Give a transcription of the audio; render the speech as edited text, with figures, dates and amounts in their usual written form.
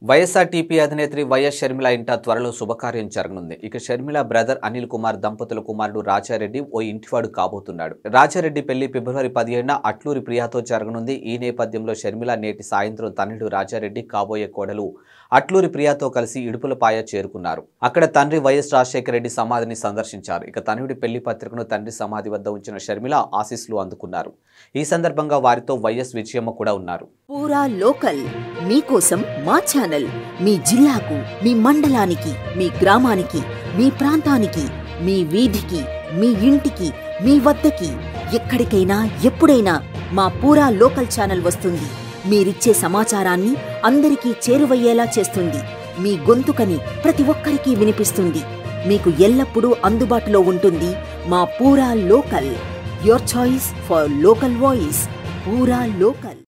YSRTP అధినేత్రి YS Sharmila ఇంట త్వరలో శుభకార్యం జరగనుంది. ఇక షర్మిల బ్రదర్ అనిల్ కుమార్ దంపతుల కుమారుడు రాజారెడ్డి ఓ ఇంటివాడు కాబోతున్నాడు. రాజారెడ్డి పెళ్లి ఫిబ్రవరి 17న అట్లూరి ప్రియాతో జరగనుంది. ఈ నేపథ్యంలో షర్మిల నేటి సాయంత్రం తనయుడు రాజారెడ్డి కాబోయే కోడలు అట్లూరి ప్రియాతో కలిసి ఇడుపులపాయ చేరుకున్నారు. అక్కడ తండ్రి వైఎస్ రాజశేఖర రెడ్డి సమాధిని సందర్శించారు. ఇక తనయుడి పెళ్లి పత్రికను తండ్రి సమాధి వద్ద ఉంచిన షర్మిల ఆశీస్సులు అందుకున్నారు. ఈ సందర్భంగా వారితో వైఎస్ విజయమ్మ కూడా ఉన్నారు. పూరా లోకల్ మీకోసం మా ఛానల్ మీ జిల్లాకు, మీ మండలానికి, మీ గ్రామానికి, మీ ప్రాంతానికి, మీ వీధికి, మీ ఇంటికి, మీ వద్దకి, ఎక్కడికైనా ఎప్పుడైనా మా పూరా లోకల్ ఛానల్ వస్తుంది. మీరిచ్చే సమాచారాన్ని అందరికీ చేరువయ్యేలా చేస్తుంది. మీ గొంతుకని ప్రతి ఒక్కరికి వినిపిస్తుంది. మీకు ఎల్లప్పుడూ అందుబాటులో ఉంటుంది మా Poora local. Your choice for local voice. Poora local.